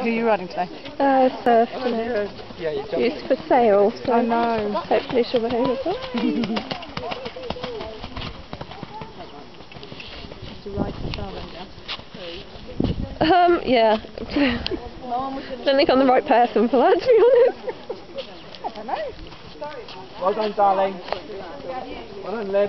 Who are you riding today? Surf today. It's for sale, so I know. hopefully she'll behave herself. Yeah. I don't think I'm the right person for that, to be honest. I don't know. Well done, darling. Well done, Liv.